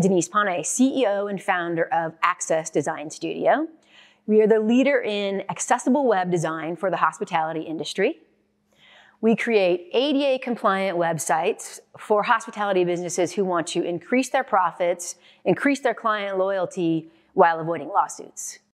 Denise Pane, CEO and founder of Access Design Studio. We are the leader in accessible web design for the hospitality industry. We create ADA-compliant websites for hospitality businesses who want to increase their profits, increase their client loyalty, while avoiding lawsuits.